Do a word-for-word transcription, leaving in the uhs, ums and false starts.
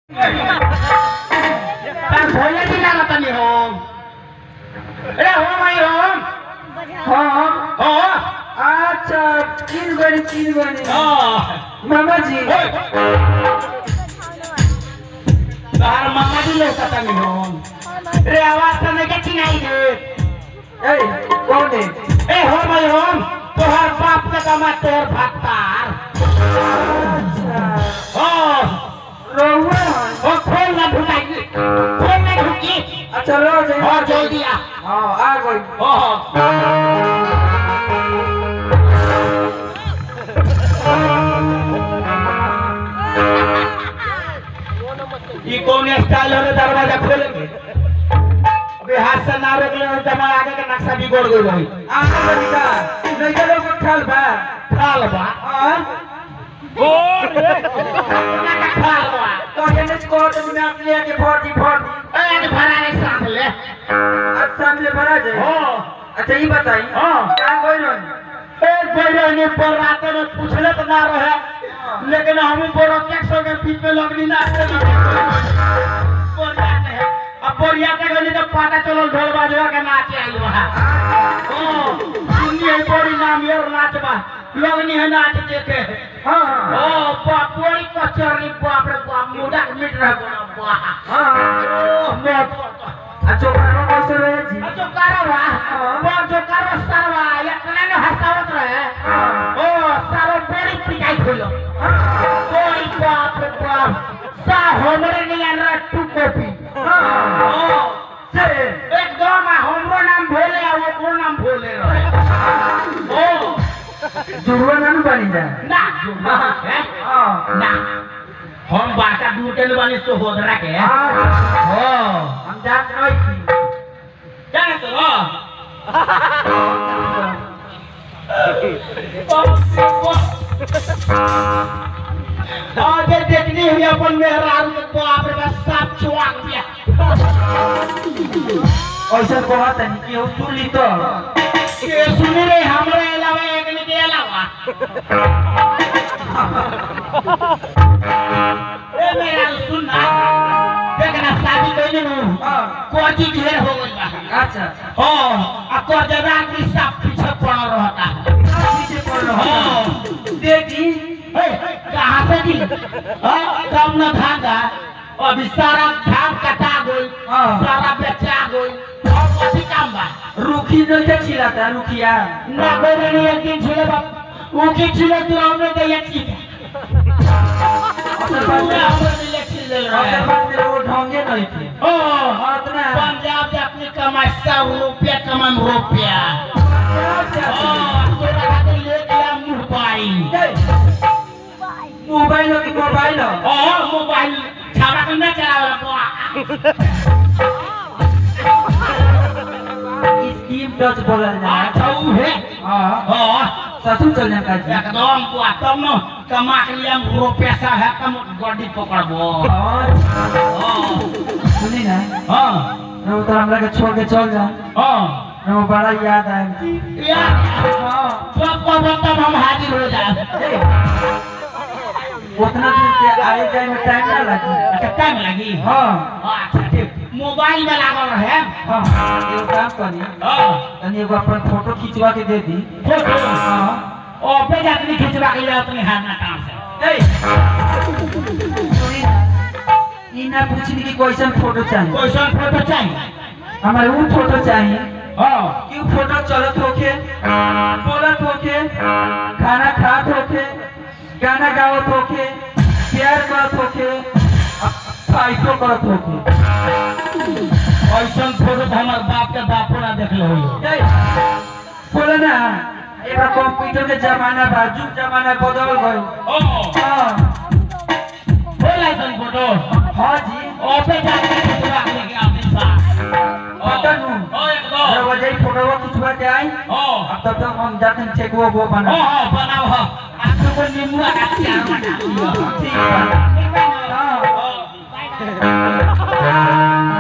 तार भोले की लागत नहीं हो अरे हो भाई हो हाँ हो अच्छा तीन बड़ी तीन बड़ी हां मामा जी तार मामा जी लोग पता नहीं हो अरे आवाज सुनने के चिनाई दे ए कौन है ए हो भाई हो तोहर बाप का कमा तोहर भक्तार अच्छा हां रोहुआ ओ खोल ना ढुकाई खोल ना ढुकी अच्छा रो जाइए और जल्दी आ हाँ आ गई ओहो ये कौन स्टाइल है दरवाजा खोलेंगे अबे हाथ से ना रोक ले तो मैं आगे का नक्शा बिगड़ गई भाई आगे बढ़िया नहीं तो लोग खाल बा खाल बा हाँ और खाल बा तो ये ने कोर्ट में आप ले के भर्ती भर्ती ए भरा रे सामने आज सामने भरा जाए हो अच्छा ये बताइए हाँ। क्या कोई नहीं एक बहने पर रात में पूछले तो ना रहे लेकिन हम बोरो टैक्सों के बीच में लगनी नाचते बोरियाते हैं अब बोरियाते गली तो पता चलो ढोल बाजवा के नाचे आई वहां ओ सुनी है बोरी नाम ये और नाचबा लगनी है नाच देखे हाँ ओ बाप बोरी कचरी बाप रे बाप मुड़ा मिट रहा बोला हाँ ओ मत अच्छा करो कैसे रहे जी जो कारवा वो जो कारवा सरवा या कने ने हसावत रहे ओ सारो बड़ी पिटाई खोलो कोई बाप रे बाप सा हमरे नहीं आन रहा टू कॉपी ओ से एकदम हमरो नाम भोले और वो को नाम भोले रहे ओ जुड़वा नाम बनी जाए ना जुड़वा है हाँ ना हम बाटा दूटे वाली तो होद रखे हाँ ओ हम जान नहीं थी जाने तो हो आगे देखनी हुई अपन मेहरारू के बाप रे बस साफ चुआक दिया ऐसा बात है कि वो सुन ली तो ये सुन रे हमरे अलावा एक ने के अलावा ए मेरा सुन ना देखना शादी कइले नु कोची ढेर हो गइल बा अच्छा ओ आ को जरा की सब पीछे पड़ रहता पीछे पड़ रहा हां देखी ए कहां से दी हां कम न धागा अभी सारा धान कटा गई हाँ। सारा बेचा गई और कथी काम बा रुखी नहीं था छिलाता रुखिया ना कोई नहीं एक दिन छिले बाप वो की छिले तू हमने तो ये चीज असल बात पूरा हमने ले छिल ले रहा है असल बात में वो ढोंगे नहीं थे ओ हाँ तो ना पंजाब से अपनी कमाई सौ रुपया कमान रुपया ओ तोरा खातिर ले गया मोबाइल मोबाइल हो कि मोबाइल हो ओ मोबाइल छाड़ा के ना चलावे बुआ स्कीम टच बोलल जाए अच्छा वो है हाँ हां ससुर चल जाता जी एकदम बुआ तब न कमा के लिए रुपया सा है कम गाड़ी पकड़बो और हां सुनी ना हां वो तो हमरा के छोड़ के चल जा हां वो बड़ा याद आए यार हाँ सब को तब हम हाजिर हो जाए उतना दूर से आए जाए में टाइम ना लगे अच्छा टाइम लगी हाँ अच्छा ठीक मोबाइल में लागल रहे हाँ एगो काम करी हां तनी एगो अपन फोटो खिंचवा के दे दी फोटो हाँ ओ पे जातनी खिंचवा के ले अपने हाथ ना काम से ए सुनी ई ना पूछनी कि कैसन फोटो चाहिए कैसन फोटो चाहिए हमारे वो फोटो चाहिए हां कि वो फोटो चलत होके बोलत होके खाना खात होके गाना गावत होके प्यार करत होके फाइटो करत होके ऐसन फोटो तो हमार बाप के बापो ना देखले होई ए, बोले ना एबा कंप्यूटर के जमाना बा जुग जमाना बदल गयो ओ हाँ होला ऐसन फोटो हाँ जी ओ पे जातनी खिंचवा के लेके अपने साथ पता नू ओ एकदम जब वजह फोटो खिंचवा के आई ओ अब तब तक हम जाते हैं चेक वो वो बना ओ हां बनाओ हां आपको को नींबू का चार बना दियो ठीक है ठीक है ना हाँ ओ